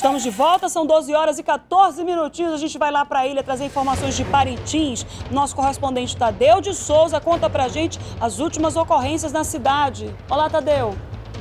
Estamos de volta, são 12 horas e 14 minutinhos. A gente vai lá para a ilha trazer informações de Parintins. Nosso correspondente Tadeu de Souza conta pra gente as últimas ocorrências na cidade. Olá, Tadeu.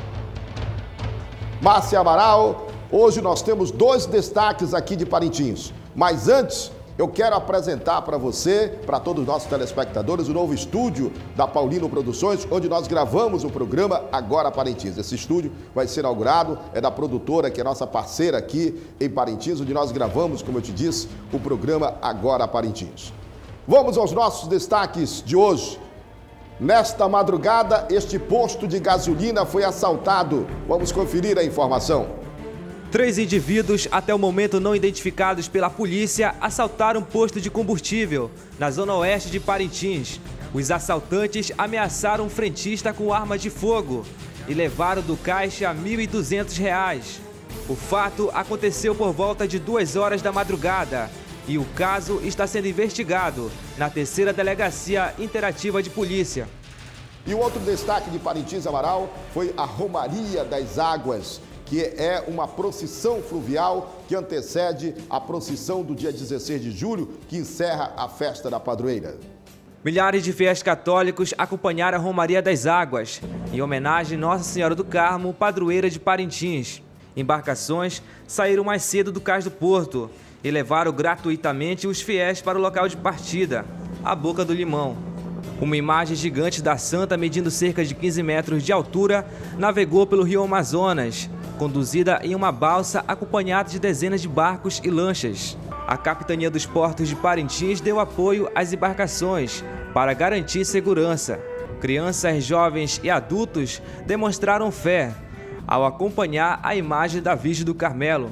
Márcia Amaral, hoje nós temos 2 destaques aqui de Parintins. Mas antes, eu quero apresentar para você, para todos os nossos telespectadores, o novo estúdio da Paulino Produções, onde nós gravamos o programa Agora Parintins. Esse estúdio vai ser inaugurado, é da produtora, que é nossa parceira aqui em Parintins, onde nós gravamos, como eu te disse, o programa Agora Parintins. Vamos aos nossos destaques de hoje. Nesta madrugada, este posto de gasolina foi assaltado. Vamos conferir a informação. 3 indivíduos, até o momento não identificados pela polícia, assaltaram um posto de combustível na zona oeste de Parintins. Os assaltantes ameaçaram um frentista com arma de fogo e levaram do caixa R$ 1.200. O fato aconteceu por volta de 2 horas da madrugada e o caso está sendo investigado na 3ª Delegacia Interativa de Polícia. E o outro destaque de Parintins, Amaral, foi a Romaria das Águas, que é uma procissão fluvial que antecede a procissão do dia 16 de julho, que encerra a festa da padroeira. Milhares de fiéis católicos acompanharam a Romaria das Águas, em homenagem a Nossa Senhora do Carmo, padroeira de Parintins. Embarcações saíram mais cedo do cais do porto e levaram gratuitamente os fiéis para o local de partida, a Boca do Limão. Uma imagem gigante da Santa, medindo cerca de 15 metros de altura, navegou pelo rio Amazonas, conduzida em uma balsa acompanhada de dezenas de barcos e lanchas. A Capitania dos Portos de Parintins deu apoio às embarcações para garantir segurança. Crianças, jovens e adultos demonstraram fé ao acompanhar a imagem da Virgem do Carmelo.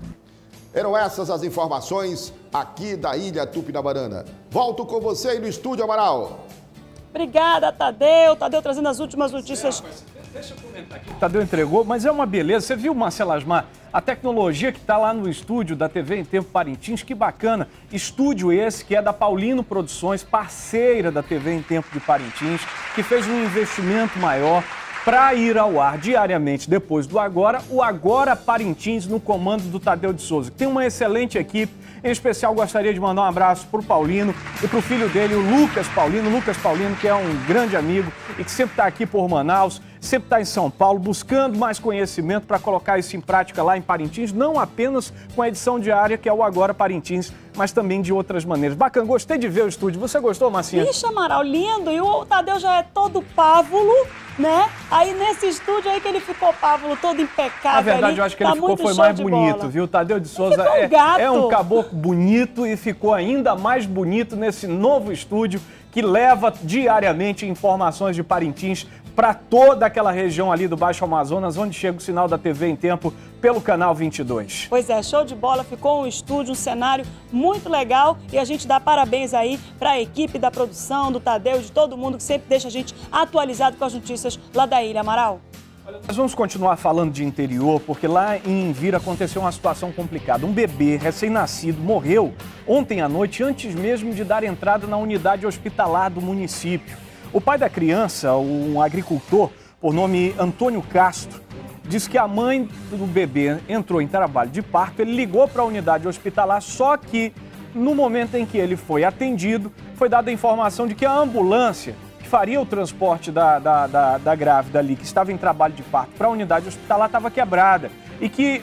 Eram essas as informações aqui da Ilha Tupinabarana. Volto com você aí no estúdio, Amaral. Obrigada, Tadeu. Tadeu trazendo as últimas notícias. Deixa eu comentar aqui. O Tadeu entregou, mas é uma beleza. Você viu, Marcelo Asmar, a tecnologia que está lá no estúdio da TV em Tempo Parintins? Que bacana. Estúdio esse que é da Paulino Produções, parceira da TV em Tempo de Parintins, que fez um investimento maior para ir ao ar diariamente depois do Agora, o Agora Parintins no comando do Tadeu de Souza, que tem uma excelente equipe. Em especial, gostaria de mandar um abraço para o Paulino e para o filho dele, o Lucas Paulino, que é um grande amigo e que sempre está aqui por Manaus, sempre está em São Paulo, buscando mais conhecimento para colocar isso em prática lá em Parintins, não apenas com a edição diária, que é o Agora Parintins, mas também de outras maneiras. Bacana, gostei de ver o estúdio. Você gostou, Marcinha? Ixi, Amaral, lindo. E o Tadeu já é todo pávulo, né? Aí nesse estúdio aí que ele ficou pávulo, todo impecável. Na verdade, ali, eu acho que ele ficou foi mais bonito, viu? O Tadeu de Souza é um caboclo bonito e ficou ainda mais bonito nesse novo estúdio que leva diariamente informações de Parintins para toda aquela região ali do Baixo Amazonas, onde chega o sinal da TV em Tempo pelo canal 22. Pois é, show de bola, ficou um estúdio, um cenário muito legal e a gente dá parabéns aí para a equipe da produção, do Tadeu, de todo mundo que sempre deixa a gente atualizado com as notícias lá da ilha, Amaral. Nós vamos continuar falando de interior, porque lá em Envira aconteceu uma situação complicada. Um bebê recém-nascido morreu ontem à noite, antes mesmo de dar entrada na unidade hospitalar do município. O pai da criança, um agricultor por nome Antônio Castro, diz que a mãe do bebê entrou em trabalho de parto, ele ligou para a unidade hospitalar, só que no momento em que ele foi atendido, foi dada a informação de que a ambulância que faria o transporte da grávida ali, que estava em trabalho de parto para a unidade hospitalar, estava quebrada. E que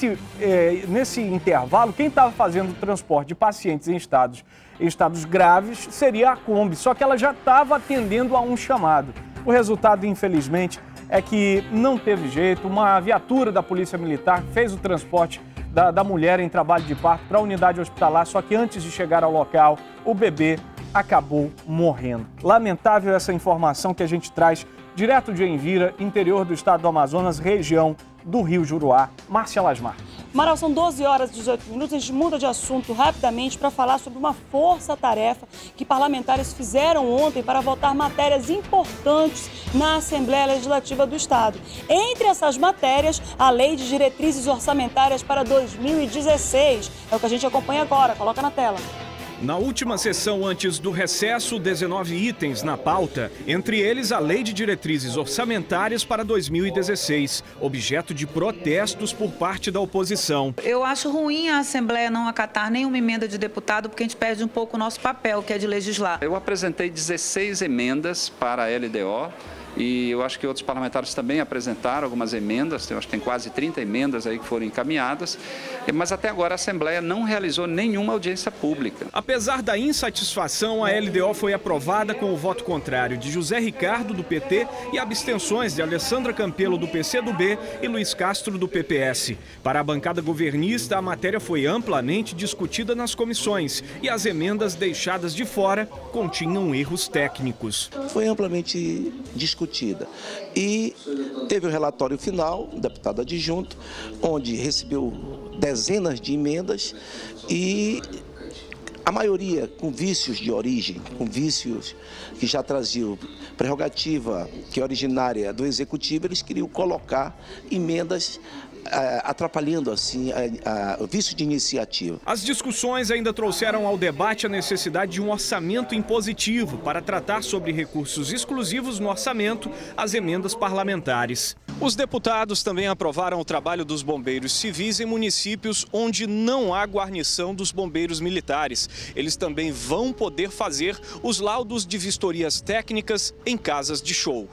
nesse intervalo, quem estava fazendo o transporte de pacientes em estados graves seria a Kombi, só que ela já estava atendendo a um chamado. O resultado, infelizmente, é que não teve jeito, uma viatura da Polícia Militar fez o transporte da mulher em trabalho de parto para a unidade hospitalar, só que antes de chegar ao local, o bebê acabou morrendo. Lamentável essa informação que a gente traz direto de Envira, interior do estado do Amazonas, região do Rio Juruá. Márcia Asmar. Amaral, são 12 horas e 18 minutos, a gente muda de assunto rapidamente para falar sobre uma força-tarefa que parlamentares fizeram ontem para votar matérias importantes na Assembleia Legislativa do Estado. Entre essas matérias, a Lei de Diretrizes Orçamentárias para 2016. É o que a gente acompanha agora, coloca na tela. Na última sessão antes do recesso, 19 itens na pauta, entre eles a Lei de Diretrizes Orçamentárias para 2016, objeto de protestos por parte da oposição. Eu acho ruim a Assembleia não acatar nenhuma emenda de deputado, porque a gente perde um pouco o nosso papel, que é de legislar. Eu apresentei 16 emendas para a LDO. E eu acho que outros parlamentares também apresentaram algumas emendas, eu acho que tem quase 30 emendas aí que foram encaminhadas, mas até agora a Assembleia não realizou nenhuma audiência pública. Apesar da insatisfação, a LDO foi aprovada com o voto contrário de José Ricardo, do PT, e abstenções de Alessandra Campelo, do PCdoB, e Luiz Castro, do PPS. Para a bancada governista, a matéria foi amplamente discutida nas comissões e as emendas deixadas de fora continham erros técnicos. Foi amplamente discutida e teve o relatório final, o deputado adjunto, onde recebeu dezenas de emendas e a maioria com vícios de origem, com vícios que já traziam prerrogativa que é originária do Executivo, eles queriam colocar emendas atrapalhando assim o vício de iniciativa. As discussões ainda trouxeram ao debate a necessidade de um orçamento impositivo para tratar sobre recursos exclusivos no orçamento as emendas parlamentares. Os deputados também aprovaram o trabalho dos bombeiros civis em municípios onde não há guarnição dos bombeiros militares. Eles também vão poder fazer os laudos de vistorias técnicas em casas de show.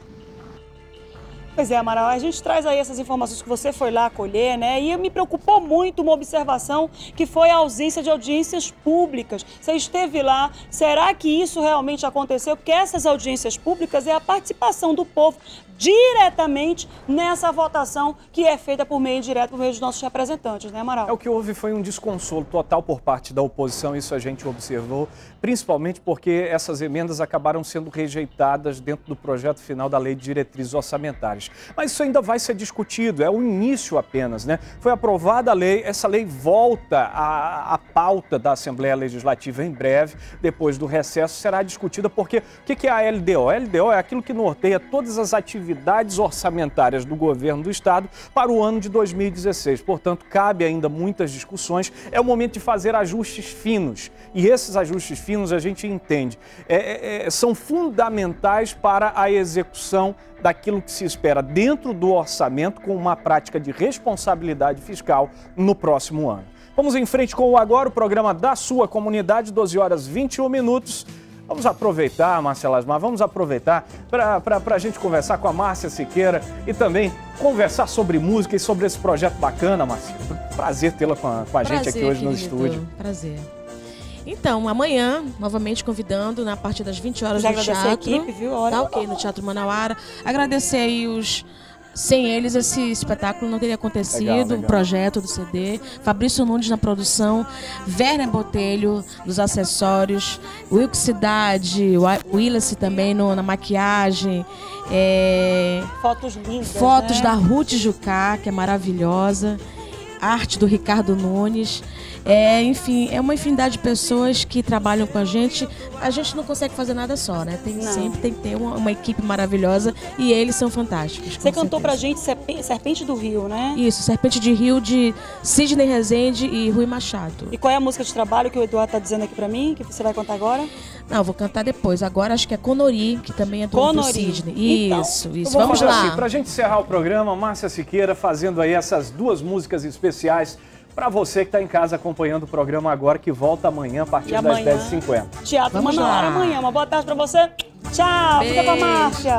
Pois é, Amaral, a gente traz aí essas informações que você foi lá colher, né? E me preocupou muito uma observação que foi a ausência de audiências públicas. Você esteve lá, será que isso realmente aconteceu? Porque essas audiências públicas é a participação do povo diretamente nessa votação que é feita por meio direto, por meio dos nossos representantes, né, Amaral? O que houve foi um desconsolo total por parte da oposição, isso a gente observou, principalmente porque essas emendas acabaram sendo rejeitadas dentro do projeto final da Lei de Diretrizes Orçamentárias. Mas isso ainda vai ser discutido, é o início apenas, né? Foi aprovada a lei, essa lei volta à pauta da Assembleia Legislativa em breve, depois do recesso, será discutida, porque o que é a LDO? A LDO é aquilo que norteia todas as atividades orçamentárias do governo do Estado para o ano de 2016. Portanto, cabe ainda muitas discussões. É o momento de fazer ajustes finos. E esses ajustes finos, a gente entende, são fundamentais para a execução daquilo que se espera dentro do orçamento com uma prática de responsabilidade fiscal no próximo ano. Vamos em frente com o Agora, o programa da sua comunidade, 12 horas 21 minutos. Vamos aproveitar, Márcia Lasmar, vamos aproveitar para a gente conversar com a Márcia Siqueira e também conversar sobre música e sobre esse projeto bacana, Márcia. Prazer tê-la com a gente aqui hoje, querido, no estúdio. Prazer. Então, amanhã, novamente convidando, na partir das 20 horas no teatro. A equipe, viu? Tá ok, no Teatro Manauara. Agradecer aí Sem eles, esse espetáculo não teria acontecido, legal. O projeto do CD. Fabrício Nunes na produção, Werner Botelho nos acessórios, Wilk Cidade, Willis também na maquiagem. Fotos lindas, fotos, né? Da Ruth Jucá, que é maravilhosa. Arte do Ricardo Nunes. Enfim, é uma infinidade de pessoas que trabalham com a gente. A gente não consegue fazer nada só, né? Sempre tem que ter uma equipe maravilhosa e eles são fantásticos. Você cantou pra gente Serpente do Rio, né? Isso, Serpente de Rio, de Sidney Rezende e Rui Machado. E qual é a música de trabalho que o Eduardo tá dizendo aqui pra mim, que você vai cantar agora? Não, vou cantar depois. Agora acho que é Conori, que também é do Sidney. Então, isso. Vamos lá. Assim, pra gente encerrar o programa, Márcia Siqueira fazendo aí essas duas músicas especiais para você que está em casa acompanhando o programa agora, que volta amanhã a partir das 10h50. Teatro Manauara amanhã. Uma boa tarde para você. Tchau. Beijo. Fica com a Márcia.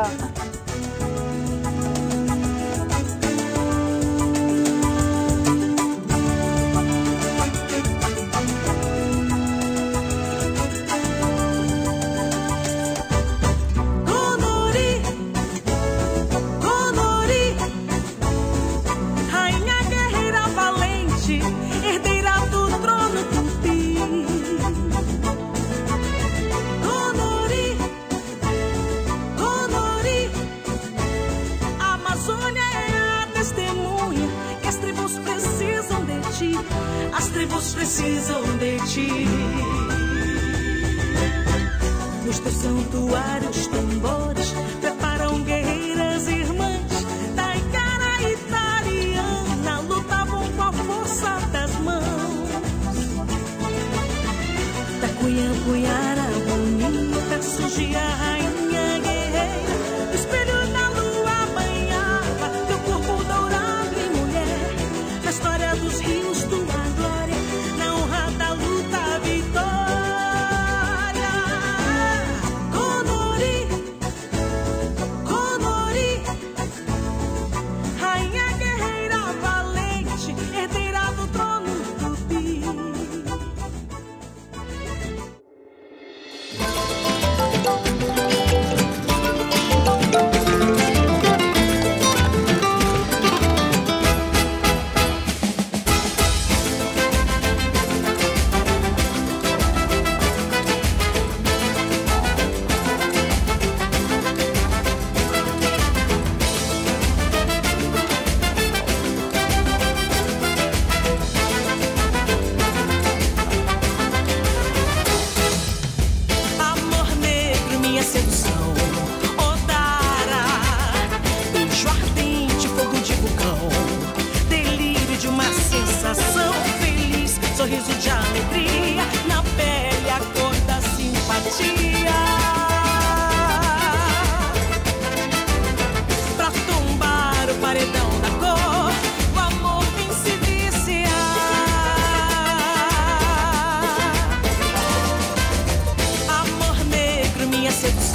As tribos precisam de ti. Nos teus santuários, tambores preparam guerreiras irmãs. Taikara e Tariana lutavam com a força das mãos. Da Cunha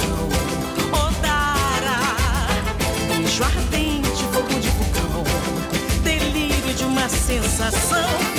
coração. Odara, beijo ardente, fogo de vulcão, delírio de uma sensação.